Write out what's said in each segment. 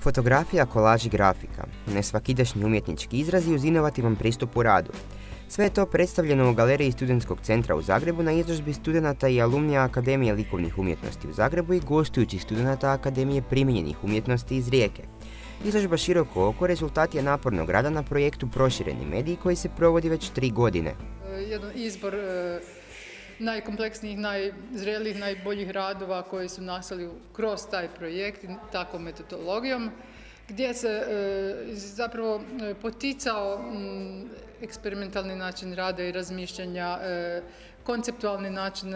Fotografija, kolaž i grafika, nesvakidašnji umjetnički izrazi uz inovativan pristup u radu. Sve je to predstavljeno u Galeriji Studentskog centra u Zagrebu na izložbi studenata i alumnija Akademije likovnih umjetnosti u Zagrebu i gostujućih studenata Akademije primijenjenih umjetnosti iz Rijeke. Izložba Široko oko rezultat je napornog rada na projektu Prošireni mediji koji se provodi već 3 godine. Jedan izbor najkompleksnijih, najzrelijih, najboljih radova koji su nastali kroz taj projekt i takvom metodologijom, gdje se zapravo poticao eksperimentalni način rada i razmišljanja, konceptualni način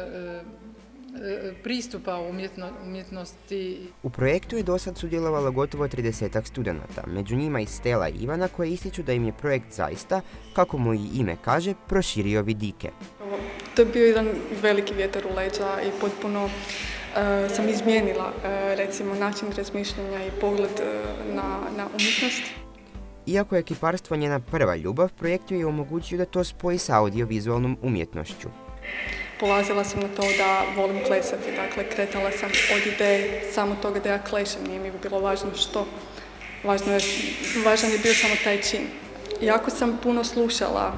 pristupa umjetnosti. U projektu je dosad sudjelovalo gotovo 30-ak studenata, među njima i Stela i Ivana koji ističu da im je projekt zaista, kako mu i ime kaže, proširio vidike. To je bio jedan veliki vjetar u leđa i potpuno sam izmijenila recimo način razmišljanja i pogled na umjetnost. Iako je kiparstvo njena prva ljubav, projekt joj je omogućio da to spoji sa audiovizualnom umjetnošću. Polazila sam na to da volim klesati, dakle kretala sam od ideje samo toga da ja klešem, nije mi bilo važno što, važan je bio samo taj čin. Jako sam puno slušala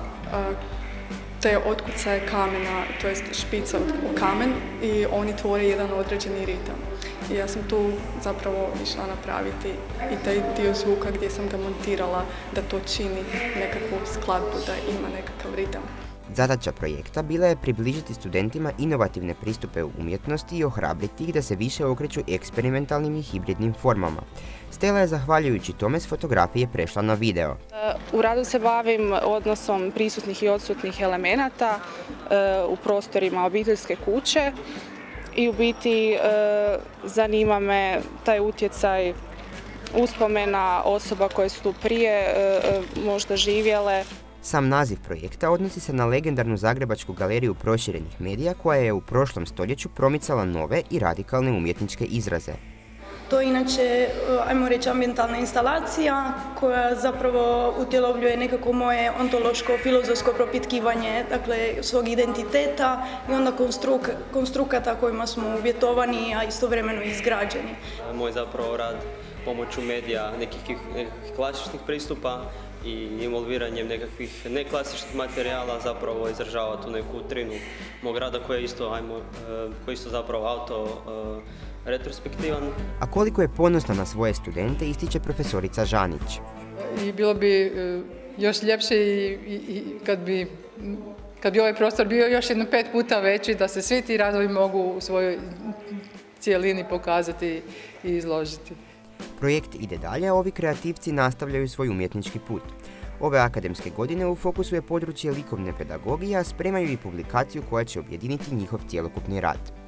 te otkucaje kamena, to jest špica u kamen i oni tvore jedan određeni ritam. I ja sam tu zapravo išla napraviti i taj dio zvuka gdje sam ga montirala da to čini nekakvu skladbu, da ima nekakav ritam. Zadaća projekta bila je približiti studentima inovativne pristupe u umjetnosti i ohrabriti ih da se više okreću eksperimentalnim i hibridnim formama. Stela je zahvaljujući tome s fotografije prešla na video. U radu se bavim odnosom prisutnih i odsutnih elemenata u prostorima obiteljske kuće i u biti zanima me taj utjecaj uspomena osoba koje su tu prije možda živjele. Sam naziv projekta odnosi se na legendarnu zagrebačku galeriju proširenih medija koja je u prošlom stoljeću promicala nove i radikalne umjetničke izraze. To je inače, ajmo reći, ambientalna instalacija koja zapravo utjelovljuje nekako moje ontološko, filozofsko propitkivanje, dakle, svog identiteta i onda konstrukata kojima smo uvjetovani, a istovremeno izgrađeni. Moj zapravo rad pomoću medija, nekih klasičnih pristupa i involviranjem nekakvih neklasičnih materijala zapravo izražava tu neku trinu mog rada koji je isto zapravo retrospektivan. A koliko je ponosna na svoje studente ističe profesorica Žanić. I bilo bi još ljepše i kad bi ovaj prostor bio još 5 puta veći, da se svi ti radovi mogu u svojoj cijelini pokazati i izložiti. Projekt ide dalje, a ovi kreativci nastavljaju svoj umjetnički put. Ove akademske godine u fokusu je područje likovne pedagogije, a spremaju i publikaciju koja će objediniti njihov cjelokupni rad.